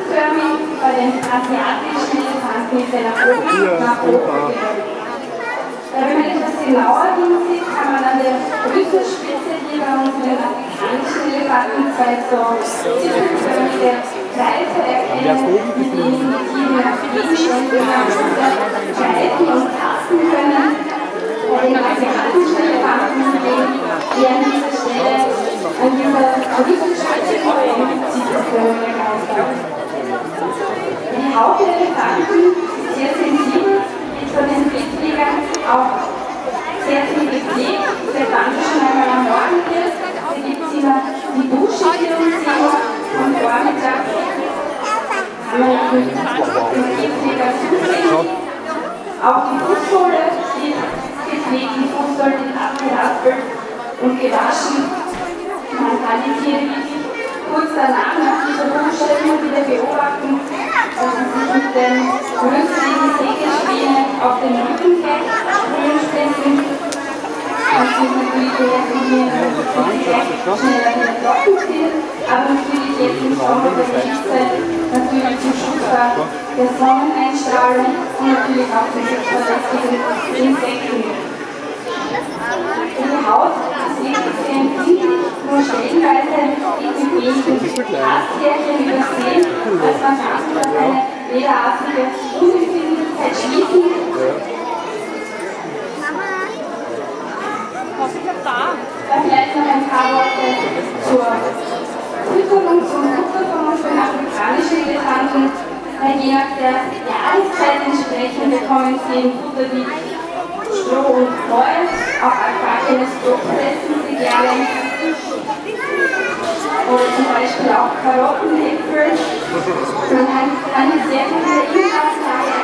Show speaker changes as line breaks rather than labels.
kugelförmig bei den asiatischen Elefanten mit seiner oben nach oben. Wenn man etwas genauer hinsieht, kann man an der Rückenspitze hier bei unseren afrikanischen Elefanten zwei so zipfelförmige Kreise erkennen, mit denen die Tiere nach Gegenständen gleiten und tasten können. Bei den asiatischen Elefanten sehen wir an dieser Stelle an dieser Rückenspitze zipfelförmige Kreise. Die Haut der Elefanten ist sehr sensibel, von den Mitgliedern auch sehr viel gepflegt. Der Wandel schon einmal am Morgen ist, da gibt es immer die Dusche hier und am Vormittag kann man den Mitgliedern zubringen. Auch die Fußsohle ist gepflegt, die Fußsohle ist abgeraspelt und gewaschen. Man kann die Tiere kurz danach nach dieser Dusche immer wieder beobachten, dass sie sich mit den größeren Sägespänen auf den Rücken spenden. Das sind natürlich die schneller wieder trocken sind, aber natürlich jetzt im Sommer der Hitze natürlich zum Schutz der Sonneneinstrahlung und natürlich auch den verlässlichen Insekten. Die Haut ist wirklich sehr empfindlich, nur stellenweise ist mit wenigen Astärchen übersehen, als man kann dass eine lederartige Unempfindlichkeit schließen. Vielleicht noch ein paar Worte zur Fütterung, zum Futter von unseren afrikanischen Elefanten. Je nach der Jahreszeit entsprechend bekommen sie im Futter wie Stroh und Heu, auch altbackenes Brot fressen sie gerne. Oder zum Beispiel auch Karotten, Äpfel. Man kann eine sehr gute Inhaltsstärke